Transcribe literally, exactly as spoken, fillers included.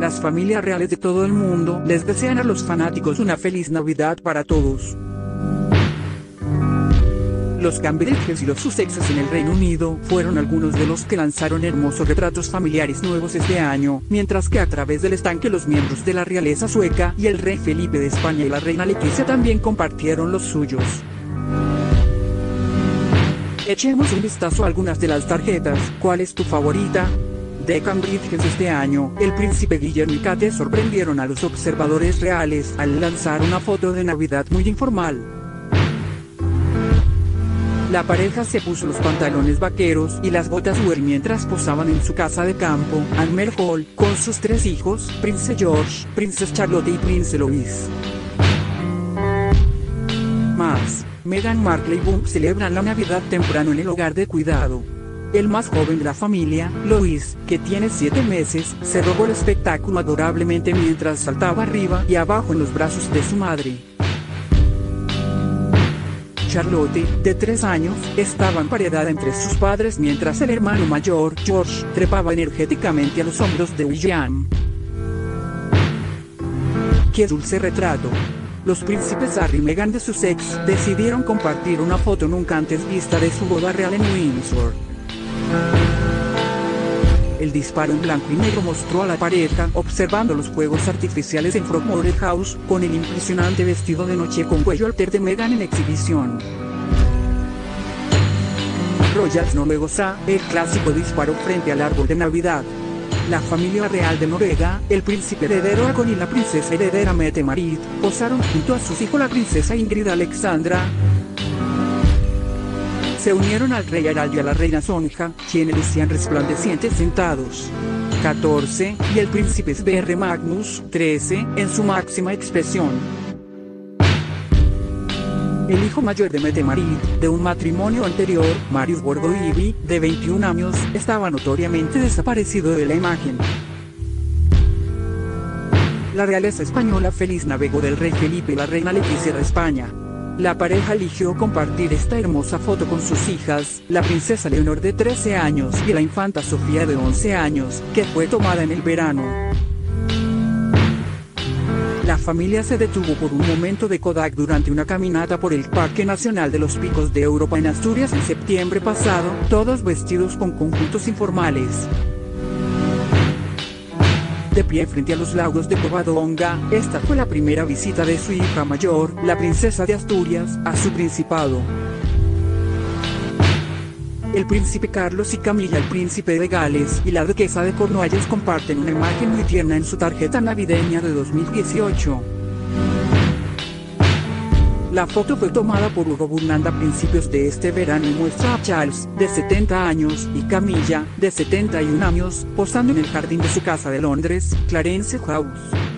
Las familias reales de todo el mundo les desean a los fanáticos una feliz Navidad para todos. Los Cambridges y los Sussexes en el Reino Unido fueron algunos de los que lanzaron hermosos retratos familiares nuevos este año, mientras que a través del estanque los miembros de la realeza sueca y el rey Felipe de España y la reina Leticia también compartieron los suyos. Echemos un vistazo a algunas de las tarjetas. ¿Cuál es tu favorita? De Cambridges este año, el príncipe Guillermo y Kate sorprendieron a los observadores reales al lanzar una foto de Navidad muy informal. La pareja se puso los pantalones vaqueros y las botas Wear mientras posaban en su casa de campo, Anmer Hall, con sus tres hijos, Prince George, Princess Charlotte y Prince Louis. Más, Meghan Markle y Boom celebran la Navidad temprano en el hogar de cuidado. El más joven de la familia, Louis, que tiene siete meses, se robó el espectáculo adorablemente mientras saltaba arriba y abajo en los brazos de su madre. Charlotte, de tres años, estaba emparedada entre sus padres mientras el hermano mayor, George, trepaba energéticamente a los hombros de William. ¡Qué dulce retrato! Los príncipes Harry y Meghan de Sussex decidieron compartir una foto nunca antes vista de su boda real en Windsor. El disparo en blanco y negro mostró a la pareja observando los fuegos artificiales en Frogmore House, con el impresionante vestido de noche con cuello alter de Meghan en exhibición. Royal Snowmegosa, el clásico disparo frente al árbol de Navidad. La familia real de Noruega, el príncipe heredero Haakon y la princesa heredera Mette-Marit, posaron junto a sus hijos la princesa Ingrid Alexandra. Se unieron al rey Harald y a la reina Sonja, quienes lucían resplandecientes sentados. catorce, y el príncipe Sverre Magnus, trece, en su máxima expresión. El hijo mayor de Mette-Marit, de un matrimonio anterior, Marius Borgoivi, de veintiún años, estaba notoriamente desaparecido de la imagen. La realeza española feliz navegó del rey Felipe y la reina Leticia de España. La pareja eligió compartir esta hermosa foto con sus hijas, la princesa Leonor de trece años y la infanta Sofía de once años, que fue tomada en el verano. La familia se detuvo por un momento de Kodak durante una caminata por el Parque Nacional de los Picos de Europa en Asturias en septiembre pasado, todos vestidos con conjuntos informales. De pie frente a los lagos de Covadonga, esta fue la primera visita de su hija mayor, la princesa de Asturias, a su principado. El príncipe Carlos y Camilla, el príncipe de Gales y la duquesa de Cornualles comparten una imagen muy tierna en su tarjeta navideña de dos mil dieciocho. La foto fue tomada por Hugo Burnanda a principios de este verano y muestra a Charles, de setenta años, y Camilla, de setenta y un años, posando en el jardín de su casa de Londres, Clarence House.